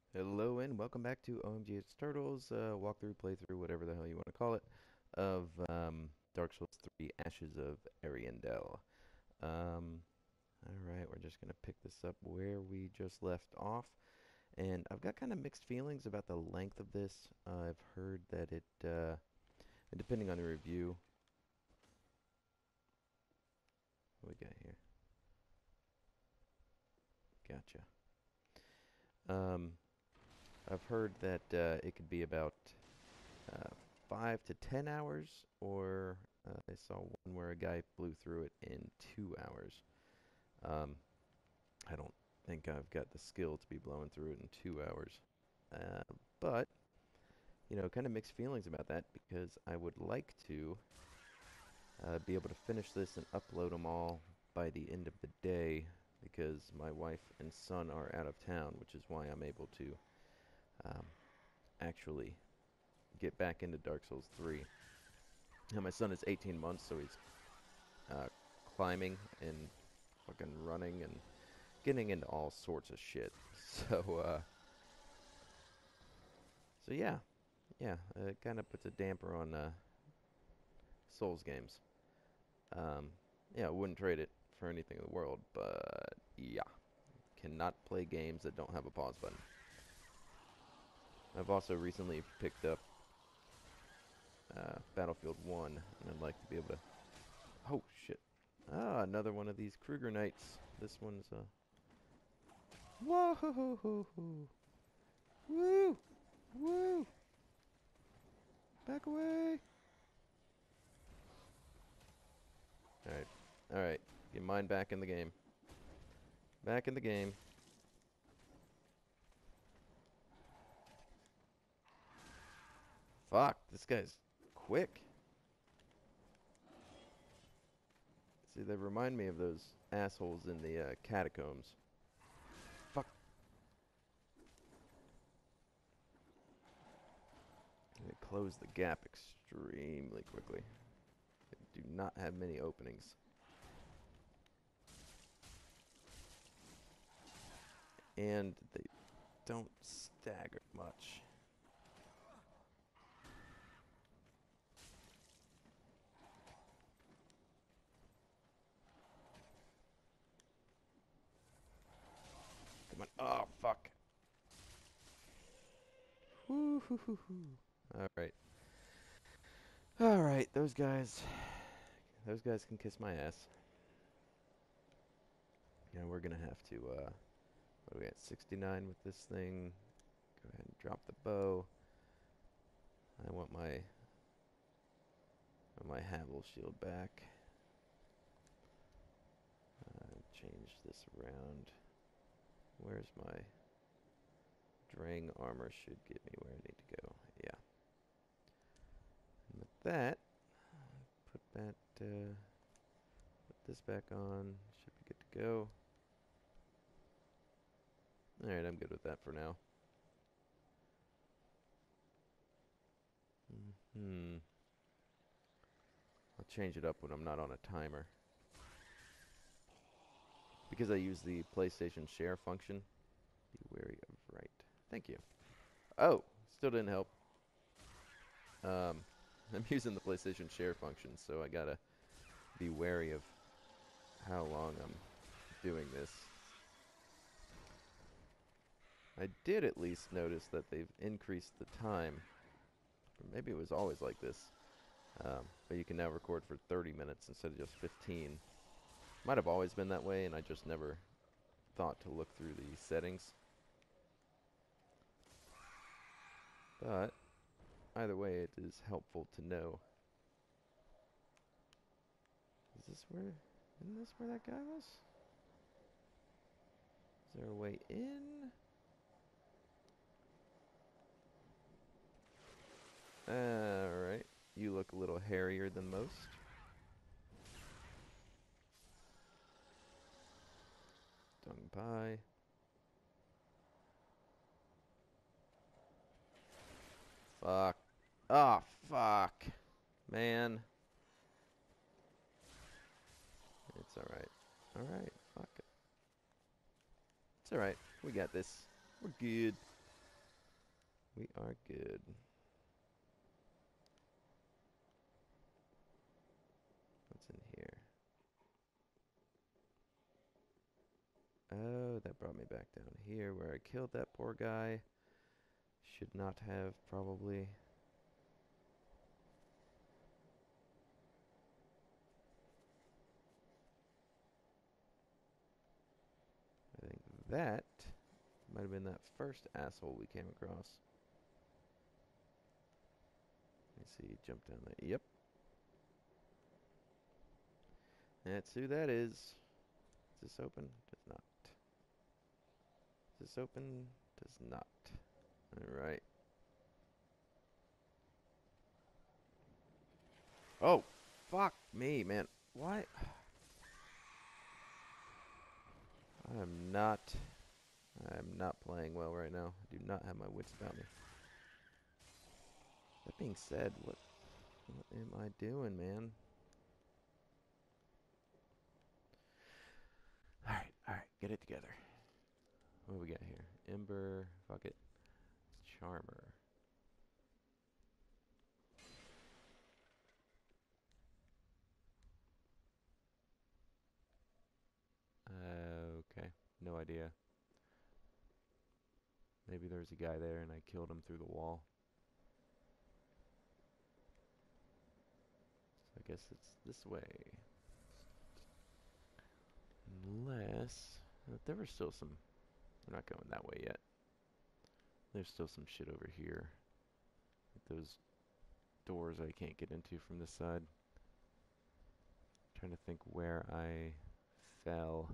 Hello and welcome back to OMGH Turtles walkthrough, playthrough, whatever the hell you want to call it, of Dark Souls 3 Ashes of Ariandel. Um, Alright, we're just going to pick this up where we just left off. And I've got kind of mixed feelings about the length of this. I've heard that and depending on the review, what we got here? Gotcha. Um, I've heard that it could be about uh, 5 to 10 hours, or I saw one where a guy blew through it in 2 hours. Um, I don't think I've got the skill to be blowing through it in 2 hours. Uh, but, kind of mixed feelings about that because I would like to be able to finish this and upload them all by the end of the day because my wife and son are out of town, which is why I'm able to um, actually get back into Dark Souls 3. Now, my son is 18 months, so he's uh, climbing and fucking running and getting into all sorts of shit. So yeah, it kind of puts a damper on Souls games. Um, yeah, I wouldn't trade it for anything in the world, but yeah, cannot play games that don't have a pause button. I've also recently picked up Battlefield 1, and I'd like to be able to. Oh shit! Ah, another one of these Kruger Knights. This one's Whoa! Hoo, hoo, hoo, hoo. Woo! Woo! Back away! Alright. Alright. Get mine back in the game. Back in the game. Fuck, this guy's quick. See, they remind me of those assholes in the catacombs. Fuck. They close the gap extremely quickly. They do not have many openings. And they don't stagger much. Come on. Oh, fuck. Woo hoo hoo hoo. Alright. Alright, those guys. Those guys can kiss my ass. Yeah, we're gonna have to, what are we at, 69 with this thing? Go ahead and drop the bow. I want my Havel shield back. Change this around. Where's my Drang armor should get me where I need to go. Yeah. And with that, put that, put this back on. Should be good to go. Alright, I'm good with that for now. Hmm. I'll change it up when I'm not on a timer. Because I use the PlayStation Share function. Be wary of right. Thank you. Oh, still didn't help. I'm using the PlayStation Share function, so I gotta be wary of how long I'm doing this. I did at least notice that they've increased the time. Or maybe it was always like this. But you can now record for 30 minutes instead of just 15. Might have always been that way, and I just never thought to look through the settings. But either way, it is helpful to know. Is this where... Isn't this where that guy was? Is there a way in? Alright. You look a little hairier than most. Dung pie. Fuck. Ah, fuck. Man. It's alright. Alright, fuck it. It's alright. We got this. We're good. We are good. What's in here? Oh, that brought me back down here where I killed that poor guy. Should not have, probably. I think that might have been that first asshole we came across. Let me see, jump down there. Yep. That's who that is. Is this open? Does not. Is this open? Does not. Alright. Oh! Fuck me, man. Why? I'm not playing well right now. I do not have my wits about me. That being said, what am I doing, man? Alright, get it together. What do we got here? Ember, fuck it. Charmer. Okay, no idea. Maybe there's a guy there and I killed him through the wall. So I guess it's this way. Unless... there was still some... We're not going that way yet. There's still some shit over here. Like those doors I can't get into from this side. Trying to think where I fell.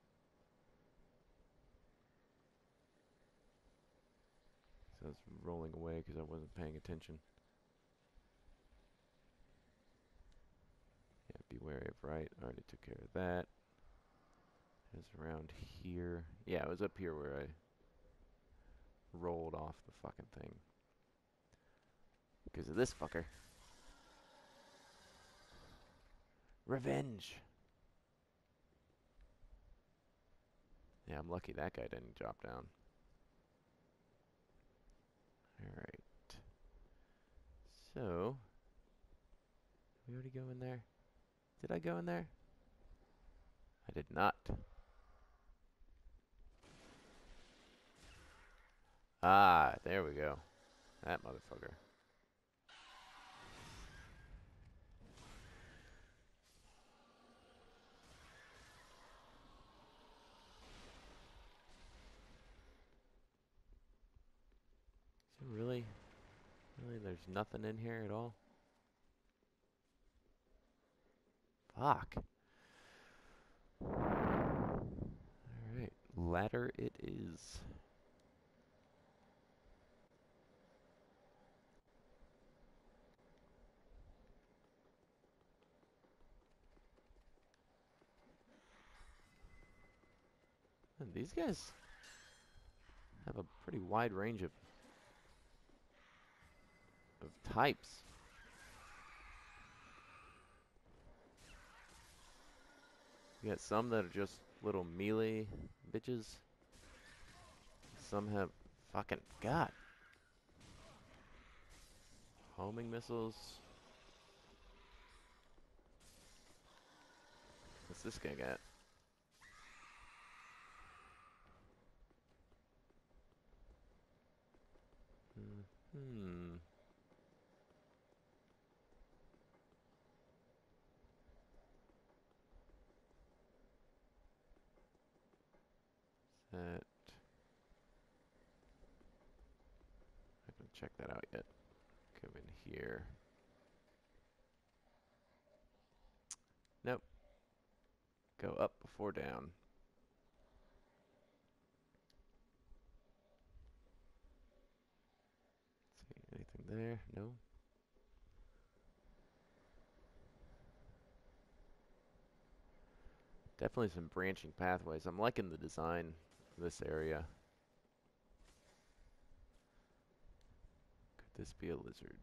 So I was rolling away because I wasn't paying attention. Yeah, beware of right. Already took care of that. It was around here. Yeah, it was up here where I rolled off the fucking thing. Because of this fucker. Revenge! Yeah, I'm lucky that guy didn't drop down. Alright. So, we already go in there? Did I go in there? I did not. Ah, there we go. That motherfucker. So really? Really, there's nothing in here at all? Fuck. Alright, ladder it is. And these guys have a pretty wide range of types. You got some that are just little melee bitches. Some have fucking god. Homing missiles. What's this guy got? Hmm. That. I haven't checked that out yet. Come in here. Nope. Go up before down. See anything there? No. Definitely some branching pathways. I'm liking the design of this area. Could this be a lizard?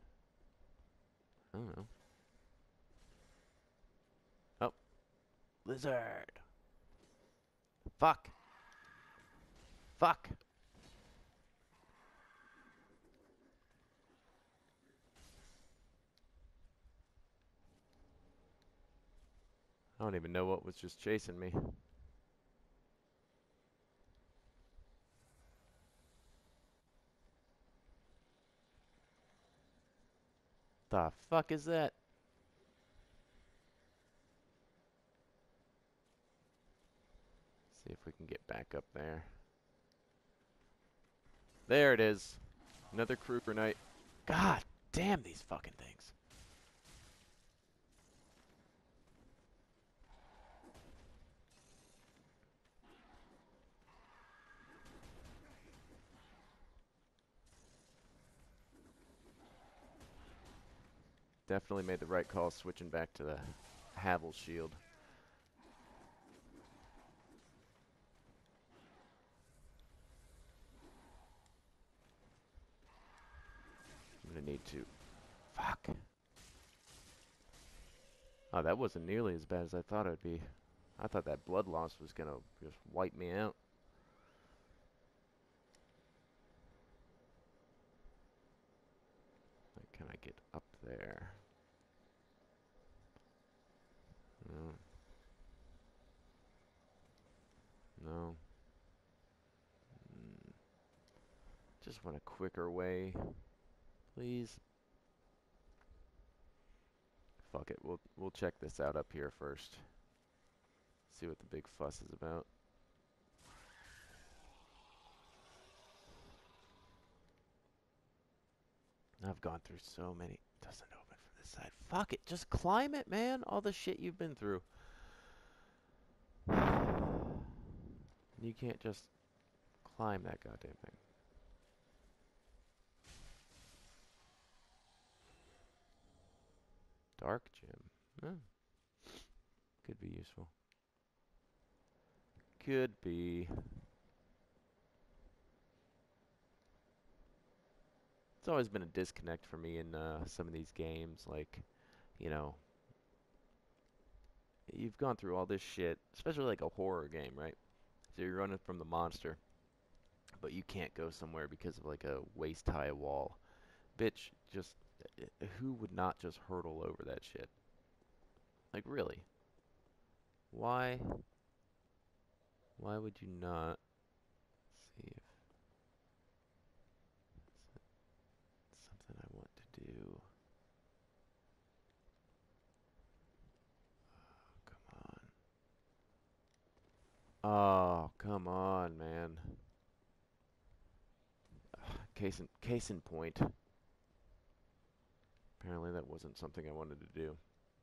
I don't know. Oh. Lizard! Fuck! Fuck! don't even know what was just chasing me. The fuck is that? See if we can get back up there. There it is. Another Kruger Knight. God damn these fucking things. Definitely made the right call switching back to the Havel shield. I'm gonna need to... Fuck. Oh, that wasn't nearly as bad as I thought it would be. I thought that blood loss was gonna just wipe me out. Can I get up there? No. No. Just want a quicker way. Please. Fuck it. We'll check this out up here first. See what the big fuss is about. I've gone through so many. Doesn't open from this side. Fuck it. Just climb it, man. All the shit you've been through. You can't just climb that goddamn thing. Dark gem. Oh. Could be useful. Could be. It's always been a disconnect for me in some of these games. Like, you know, you've gone through all this shit, especially like a horror game, right? So you're running from the monster, but you can't go somewhere because of like a waist-high wall. Bitch, just who would not just hurdle over that shit? Like, really? Why? Why would you not? See if it's something I want to do. Come on. Oh, come on, man. Case in point. Apparently that wasn't something I wanted to do.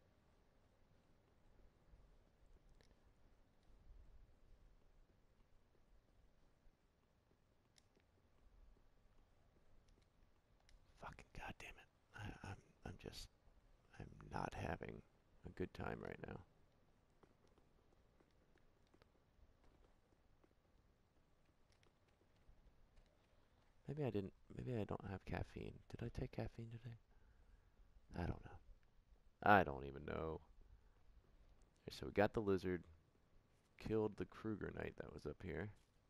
Fucking goddamn it. I'm not having a good time right now. Maybe I don't have caffeine. Did I take caffeine today? I don't know. I don't even know. So we got the lizard, killed the Kruger Knight that was up here.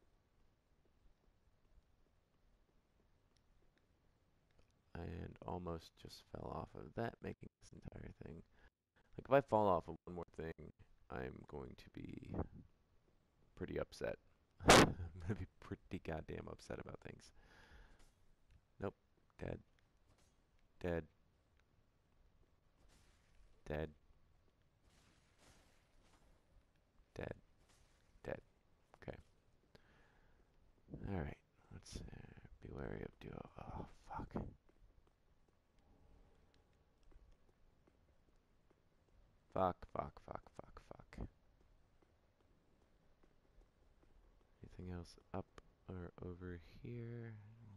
And almost just fell off of that, making this entire thing. Like, if I fall off of one more thing, I'm going to be pretty upset. I'm gonna be pretty goddamn upset about things. Nope. Dead. Dead. Dead. Dead. Dead. Okay. Alright. Let's be wary of duo. Oh, fuck. Fuck, fuck, fuck, fuck, fuck. Anything else up or over here?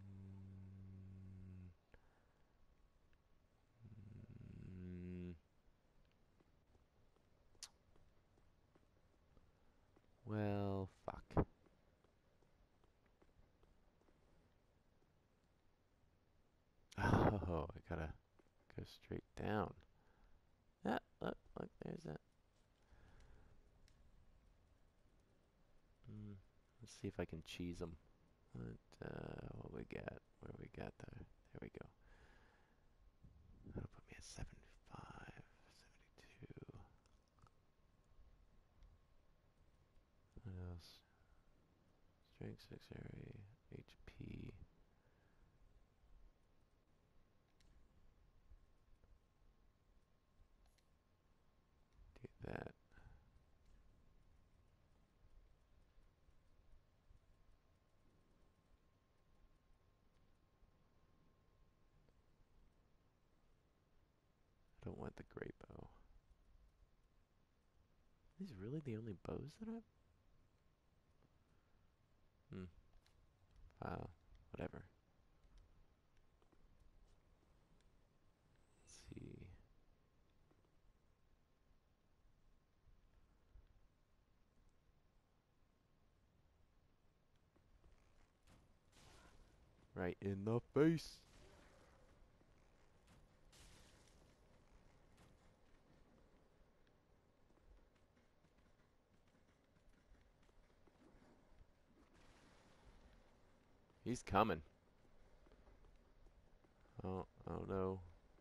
Well, fuck. Oh, I gotta go straight down. Ah, look, look, there's that. Let's see if I can cheese them. What we got? Where we got there? There we go. That'll put me at 75, 72. 6 area HP. Do that. I don't want the great bow. Are these really the only bows that I've... Whatever. Let's see. Right in the face. He's coming. Oh no.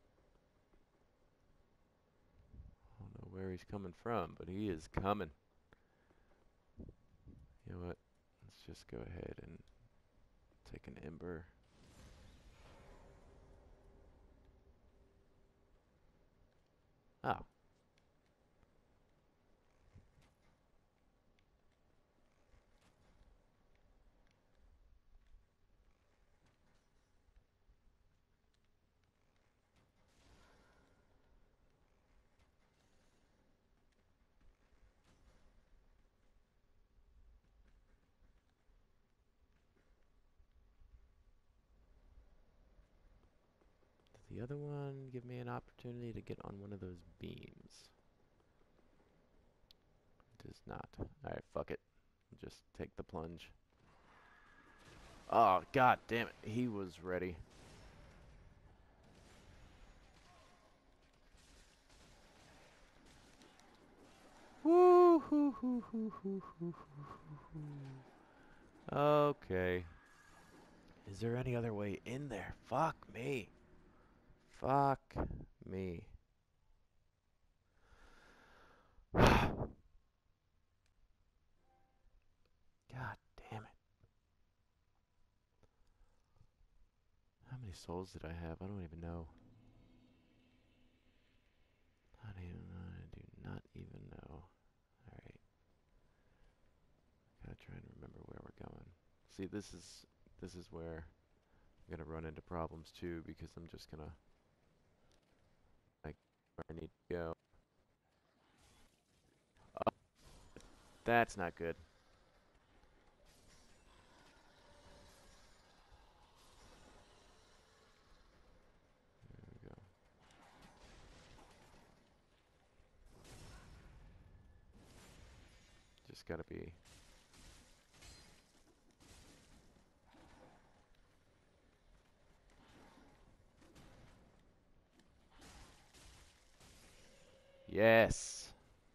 I don't know where he's coming from, but he is coming. You know what? Let's just go ahead and take an ember. Oh. Does the other one give me an opportunity to get on one of those beams? It does not. Alright, fuck it. Just take the plunge. Oh, god damn it. He was ready. Woo hoo hoo hoo hoo hoo hoo. Okay. Is there any other way in there? Fuck me. Fuck me. God damn it. How many souls did I have? I don't even know. I do not even know. Alright. Gotta try and remember where we're going. See, this is where I'm gonna run into problems too, because I'm just gonna like where I need to go. Oh, that's not good. There we go. Just gotta be. Yes.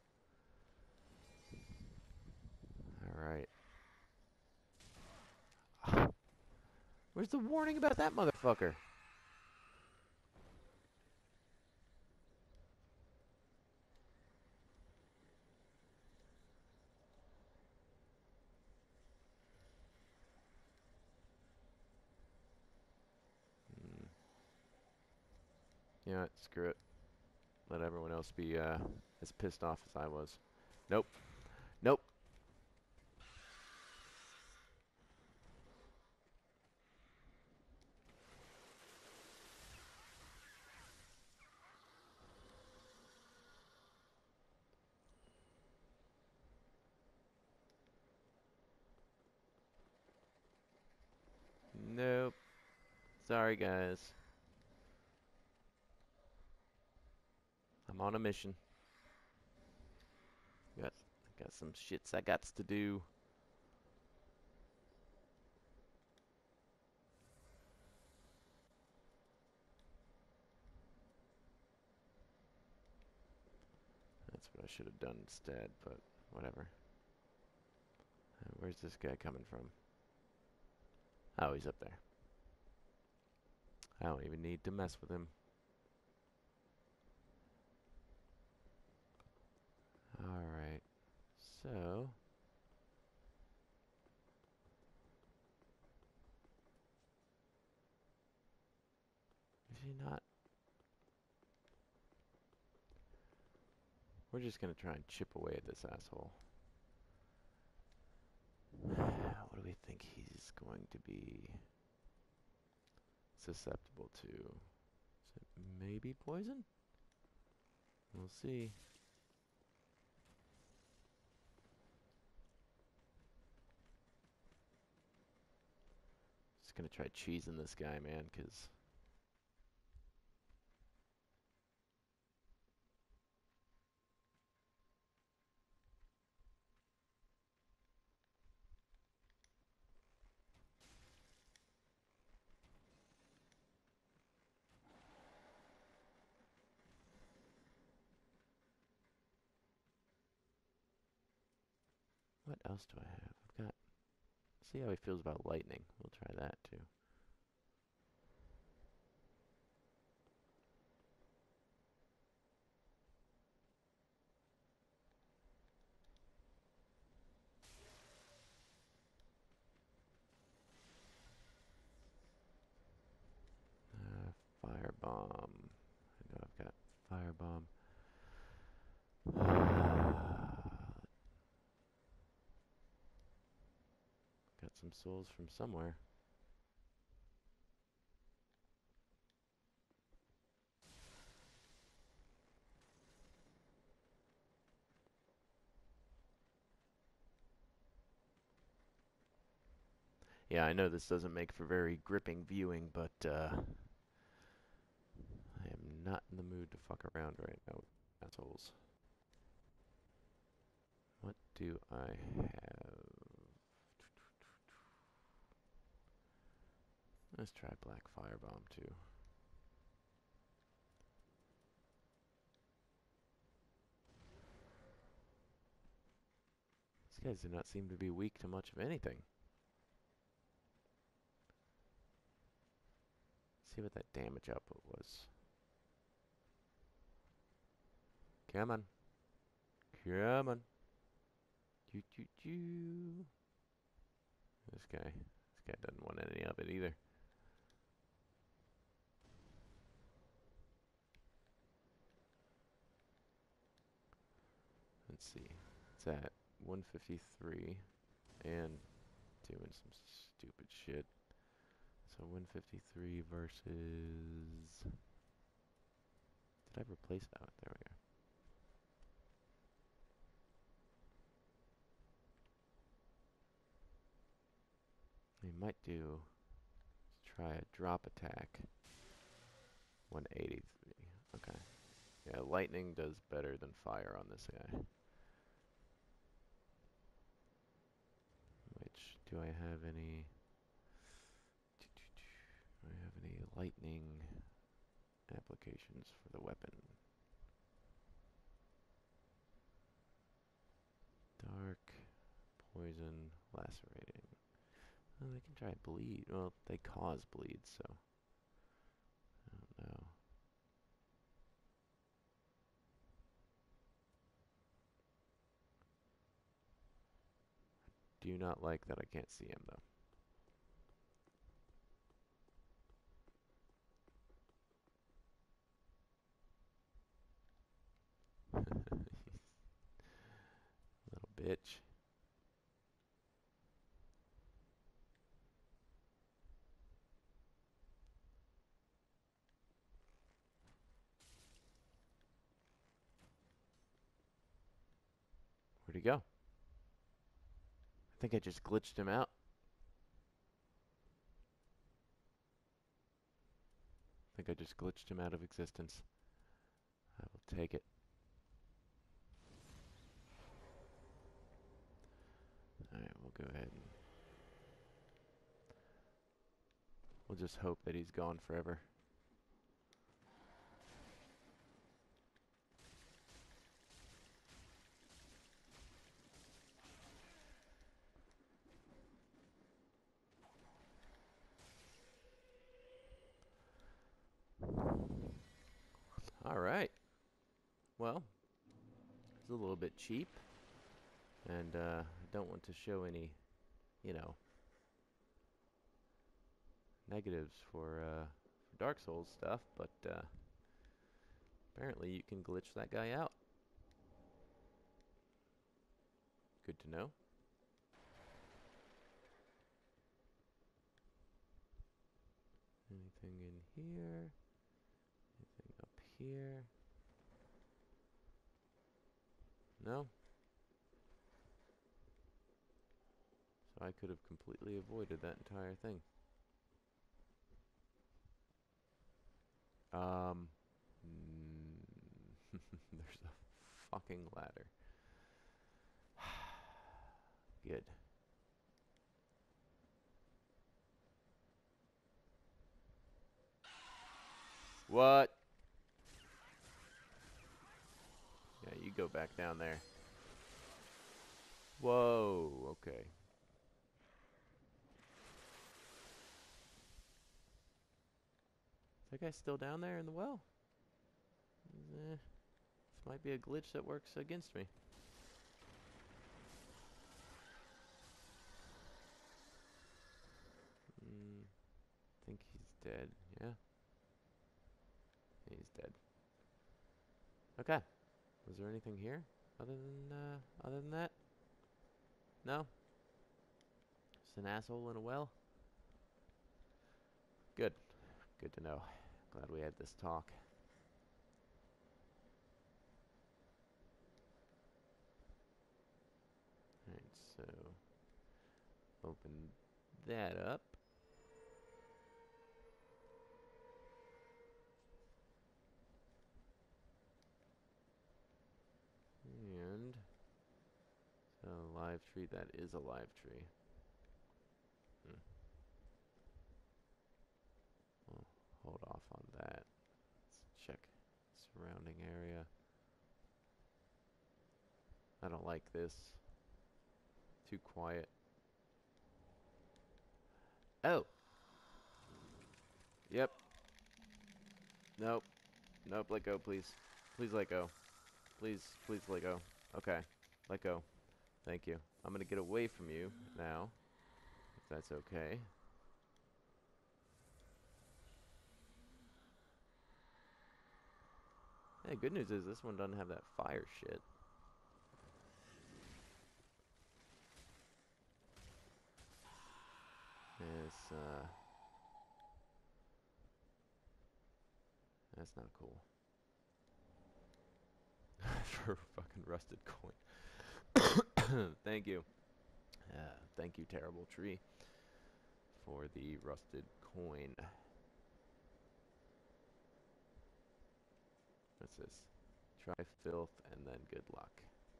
Alright. Where's the warning about that motherfucker? You know what? Screw it. Let everyone else be as pissed off as I was. Nope. Nope. Nope. Sorry, guys. I'm on a mission. Got some shits I gots to do. That's what I should have done instead, but whatever. Where's this guy coming from? Oh, he's up there. I don't even need to mess with him. Alright. So... he not? We're just gonna try and chip away at this asshole. What do we think he's going to be susceptible to? Is it maybe poison? We'll see. Just gonna try cheesing this guy, man, because what else do I have? I've got. See how he feels about lightning. We'll try that too. Firebomb. I know I've got firebomb. Got some souls from somewhere. Yeah, I know this doesn't make for very gripping viewing, but I am not in the mood to fuck around right now, assholes. What do I have? Let's try Black Firebomb too. These guys do not seem to be weak to much of anything. Let's see what that damage output was. Come on. Come on. Choo choo choo. This guy doesn't want any of it either. Let's see. It's at 153 and doing some stupid shit. So 153 versus. Did I replace? Oh, there we go. We might do. Let's try a drop attack. 183. Okay. Yeah, lightning does better than fire on this guy. Which, do I have any... Do I have any lightning applications for the weapon? Dark, poison, lacerating. Well, they can try bleed. Well, they cause bleed, so... I don't know. Do not like that I can't see him, though. Little bitch. Where'd he go? I think I just glitched him out. I think I just glitched him out of existence. I will take it. Alright, we'll go ahead and... We'll just hope that he's gone forever. Alright. Well, it's a little bit cheap. And I don't want to show any, you know, negatives for Dark Souls stuff, but apparently you can glitch that guy out. Good to know. Anything in here? Anything up here? No? So I could have completely avoided that entire thing. There's a fucking ladder. Good. What? Yeah, you go back down there. Whoa, okay. Is that guy still down there in the well? This might be a glitch that works against me. I think he's dead. Yeah. He's dead. Okay. Was there anything here other than that? No? Just an asshole in a well? Good. Good to know. Glad we had this talk. Alright, so open that up. And so live tree, that is a live tree. Well, hold off on that. Let's check surrounding area. I don't like this. Too quiet. Oh! Yep. Nope. Nope, let go, please. Please let go. Please let go. Okay. Let go. Thank you. I'm gonna get away from you now, if that's okay. Hey, good news is this one doesn't have that fire shit. It's, that's not cool. For a fucking rusted coin. Thank you. Thank you, terrible tree, for the rusted coin. What's this? Try filth and then good luck.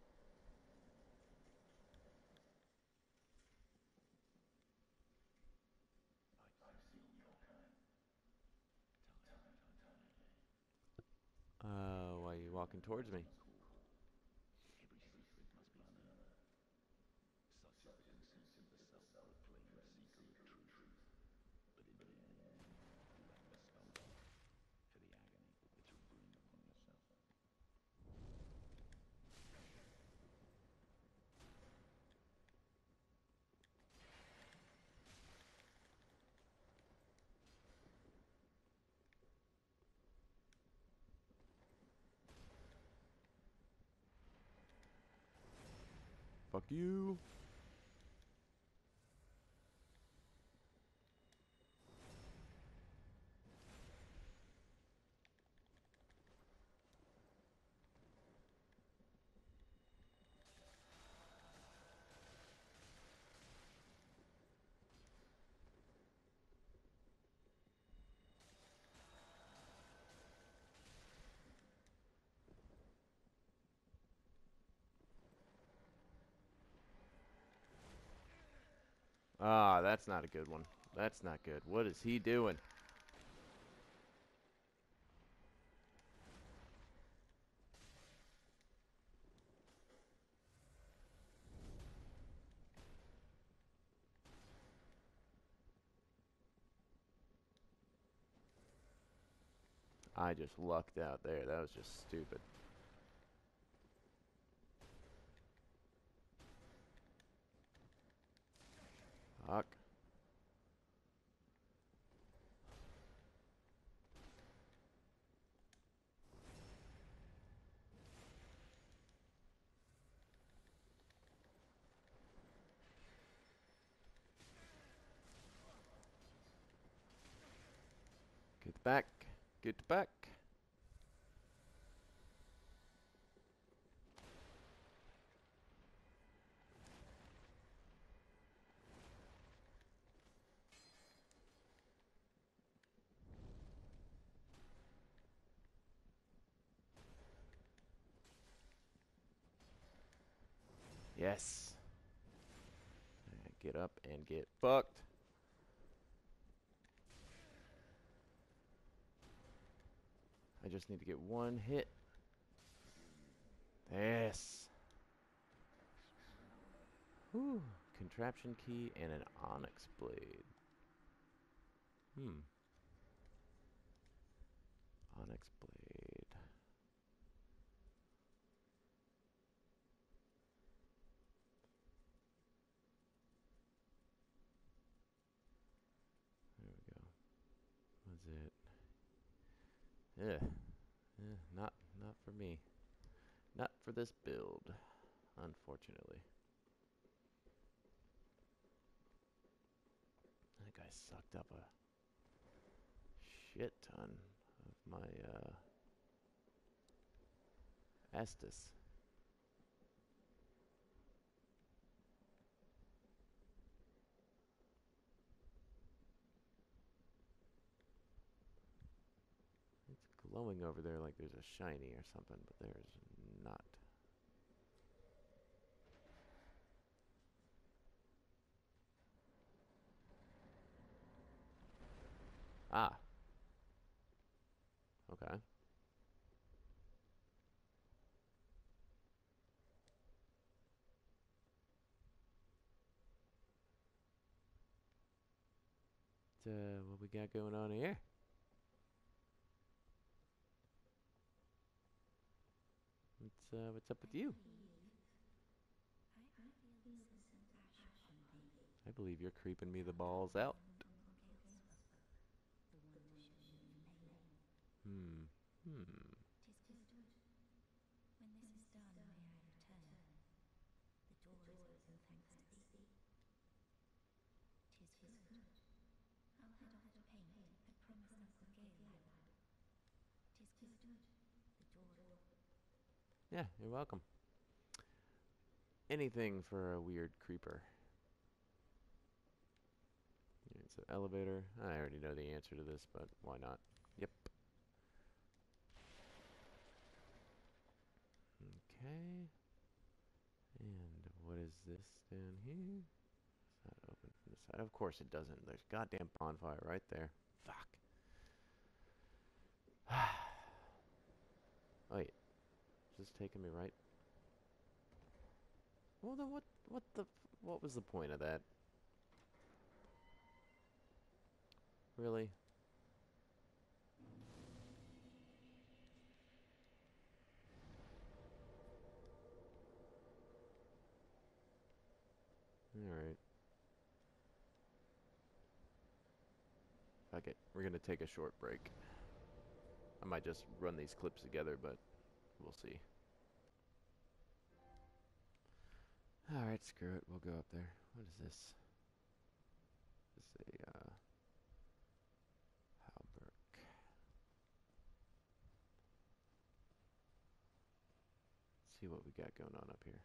Why are you walking towards me? Fuck you. Ah, that's not a good one. That's not good. What is he doing? I just lucked out there. That was just stupid. Fuck. back. Get back. Yes. Get up and get fucked. I just need to get one hit. Yes. Whew. Contraption key and an onyx blade. Onyx blade. There we go. Was it? Not for me. Not for this build, unfortunately. That guy sucked up a shit ton of my Estus. It's glowing over there like there's a shiny or something, but there's not. Ah. Okay. What we got going on here? What's up with you? I believe you're creeping me the balls out. Hmm. Hmm. Yeah, you're welcome. Anything for a weird creeper. It's an elevator. I already know the answer to this, but why not? Yep. Okay. And what is this down here? It's not open from the side. Of course it doesn't. There's goddamn bonfire right there. Fuck. Wait. Is this taking me right? Well then what was the point of that? Really? Alright. Fuck it. We're gonna take a short break. I might just run these clips together, but we'll see. Alright, screw it. We'll go up there. What is this? This is a, Halberg. See what we got going on up here.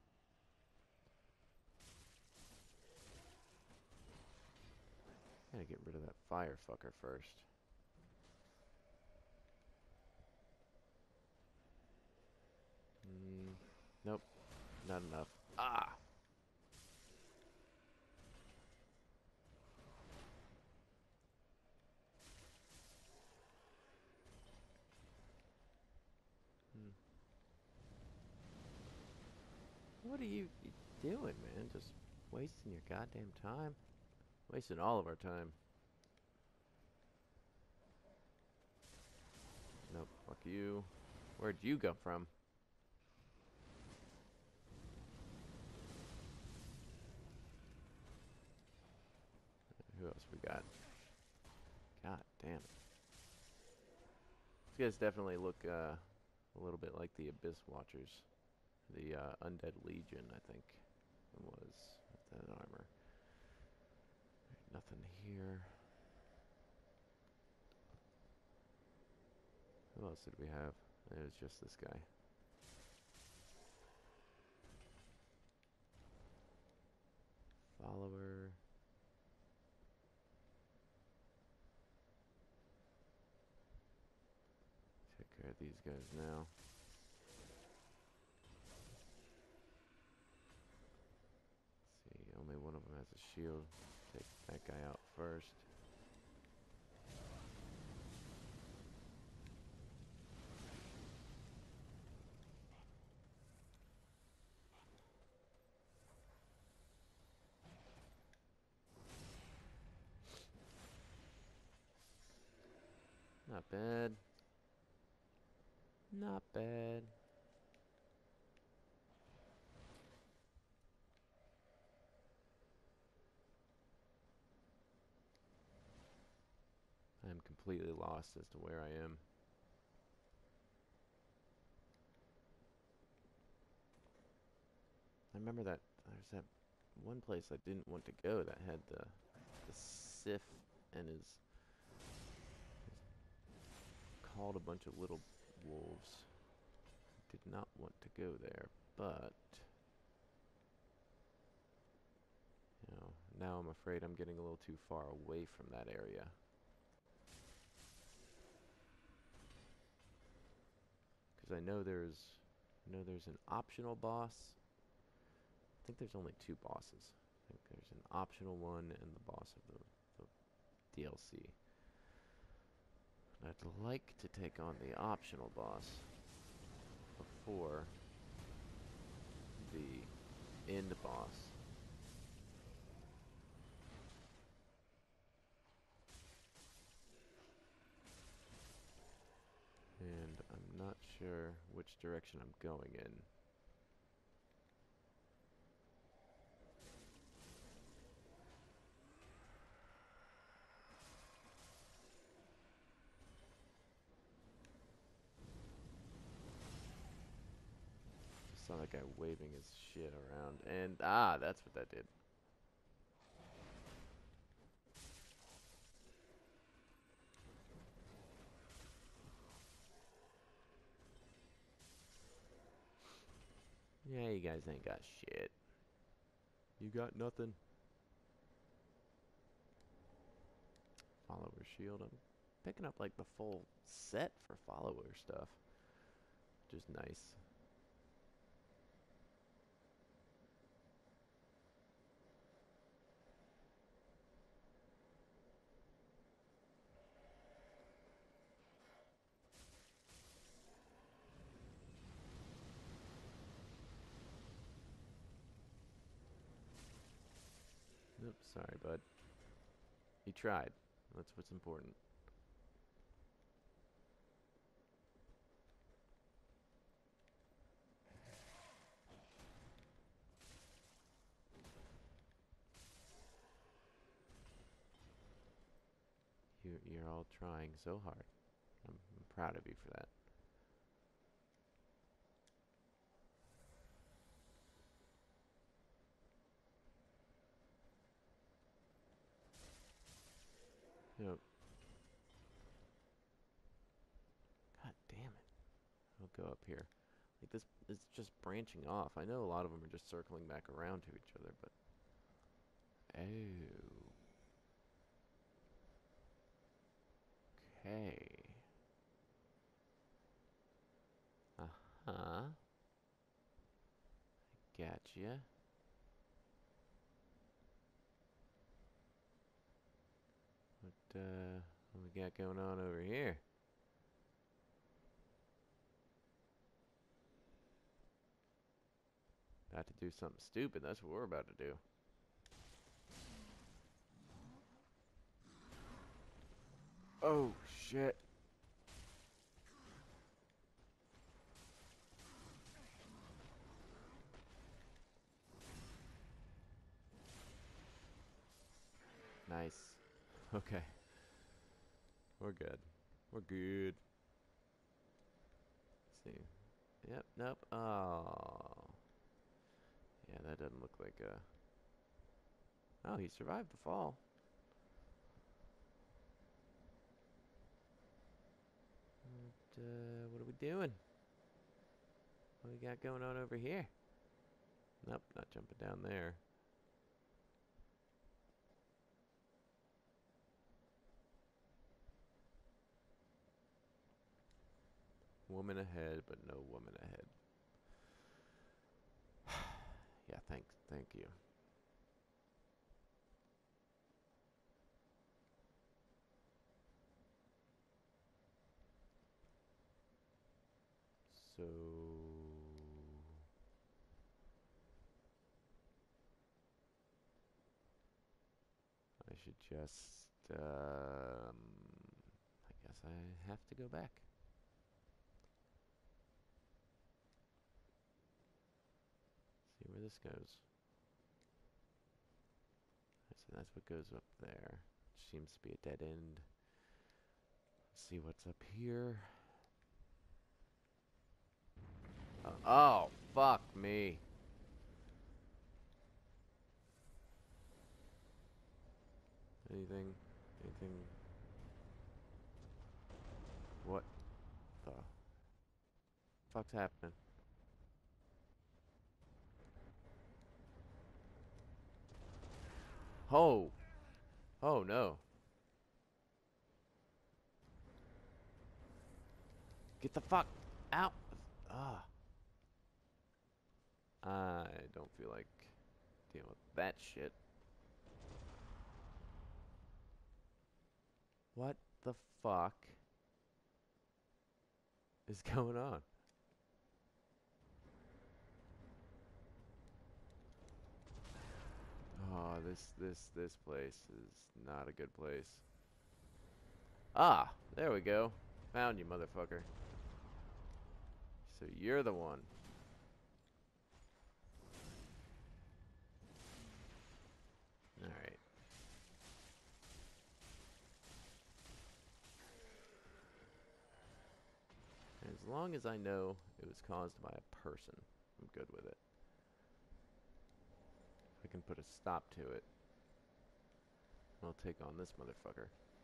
Gotta get rid of that fire fucker first. Nope. Not enough. Ah! What are you doing, man? Just wasting your goddamn time? Wasting all of our time. Nope. Fuck you. Where'd you come from? Who else we got? God damn it. These guys definitely look a little bit like the Abyss Watchers. The Undead Legion, I think it was. With that armor. Nothing here. else did we have? It was just this guy. Follower. Take care of these guys now. Let's see, only one of them has a shield. Take that guy out first. Not bad. Not bad. I am completely lost as to where I am. I remember that there's that one place I didn't want to go that had the Sif and his called a bunch of little wolves. Did not want to go there, but you know, now I'm afraid I'm getting a little too far away from that area. Because I know there's an optional boss. I think there's only 2 bosses. I think there's an optional one and the boss of the DLC. I'd like to take on the optional boss before the end boss. And I'm not sure which direction I'm going in. Saw that guy waving his shit around, and that's what that did. Yeah, you guys ain't got shit. You got nothing. Follower shield. I'm picking up like the full set for follower stuff. Just nice. Oops, sorry, bud. He tried. That's what's important. You're all trying so hard. I'm proud of you for that. Yep. God damn it. I'll go up here. Like this is just branching off. I know a lot of them are just circling back around to each other, but oh. Okay. Uh-huh. Gotcha. What we got going on over here? About to do something stupid. That's what we're about to do. Oh, shit. Nice. Okay. We're good. We're good. Let's see. Yep, nope. Oh. Yeah, that doesn't look like a... Oh, he survived the fall. what are we doing? What we got going on over here? Nope, not jumping down there. Woman ahead, but no woman ahead. Yeah, thank you. So I should just, I guess I have to go back. See where this goes. So that's what goes up there. Which seems to be a dead end. Let's see what's up here. Oh, fuck me. Anything? Anything? What the fuck's happening? Oh! Oh no. Get the fuck out! Ah. I don't feel like dealing with that shit. What the fuck is going on? Oh, this place is not a good place. Ah, there we go. Found you, motherfucker. So you're the one. Alright. As long as I know it was caused by a person, I'm good with it. If I can put a stop to it, I'll take on this motherfucker.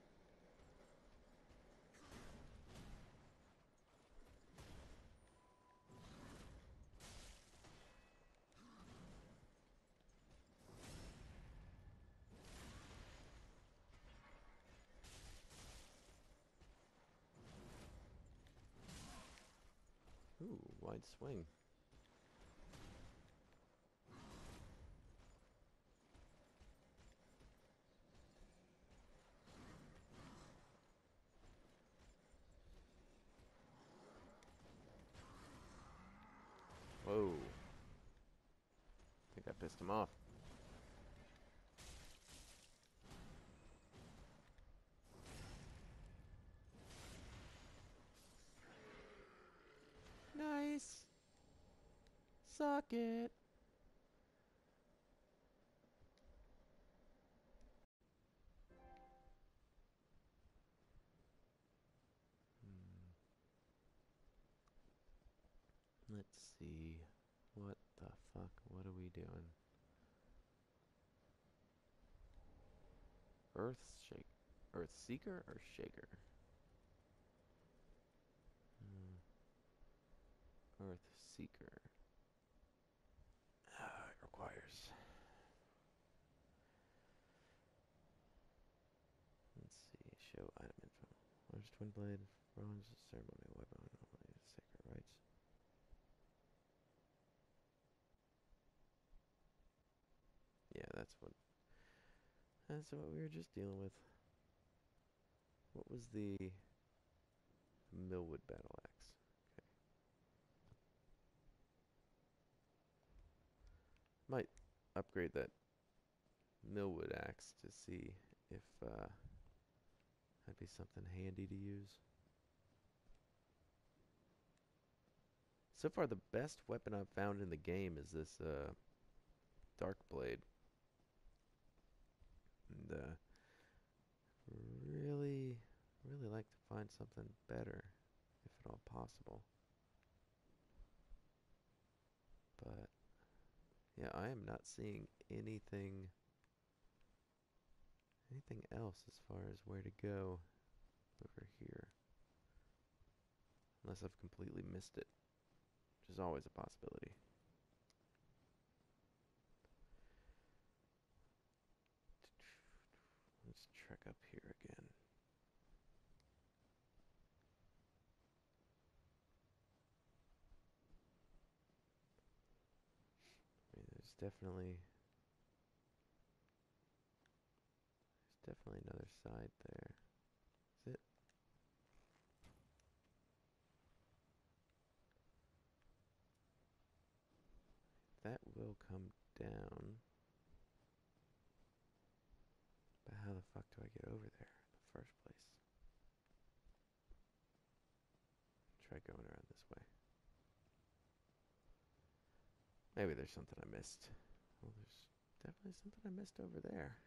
Ooh, wide swing. Whoa. I think I pissed him off. Nice. Suck it. Let's see. What the fuck? What are we doing? Earth shake. Earth Seeker or Shaker? Earth Seeker. It requires. Let's see. Show item info. Large twin blade. Bronze ceremonial weapon. Sacred rites. Yeah, that's what we were just dealing with. What was the Millwood battle axe? Okay. Might upgrade that Millwood axe to see if that'd be something handy to use. So far, the best weapon I've found in the game is this Dark Blade. And really, really like to find something better, if at all possible. But yeah, I am not seeing anything else as far as where to go over here. Unless I've completely missed it, which is always a possibility. Let's trek up here again. I mean, there's definitely another side there. Is it? That will come down. But how the fuck do I get over there in the first place? Try going around this way. Maybe there's something I missed. Well, there's definitely something I missed over there.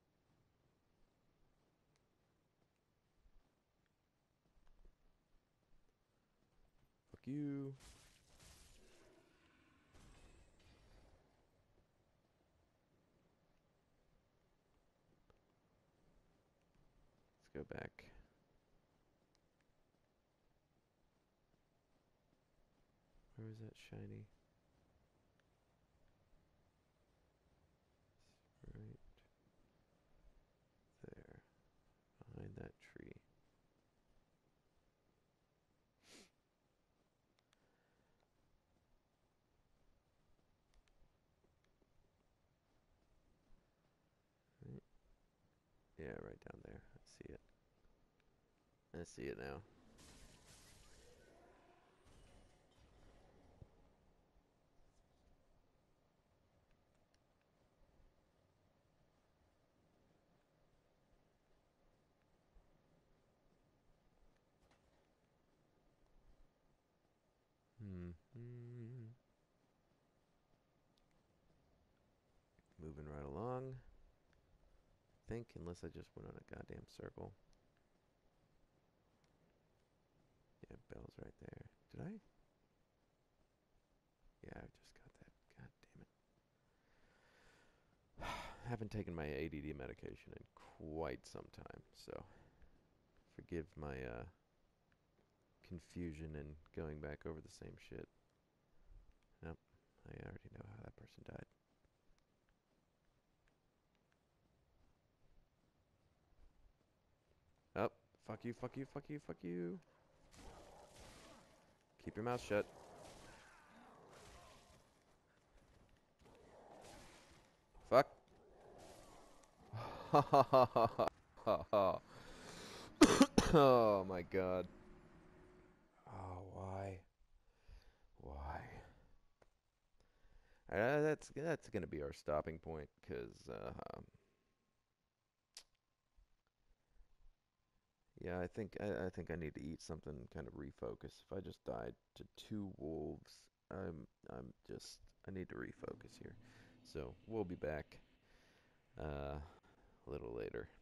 Fuck you. Let's go back. Where was that shiny? It's right there. Behind that tree. Right. Yeah, right down there. I see it. I see it now. Moving right along. I think, unless I just went on a goddamn circle. Yeah, bell's right there. Did I? Yeah, I just got that. God damn it. I haven't taken my ADD medication in quite some time, so forgive my confusion and going back over the same shit. Nope, I already know how that person died. Oh, fuck you, fuck you, fuck you, fuck you. Keep your mouth shut. Fuck. Oh my god. Oh, why? Why? That's gonna be our stopping point, cause yeah, I think I need to eat something, kind of refocus. If I just died to two wolves, I'm just I need to refocus here. So we'll be back a little later.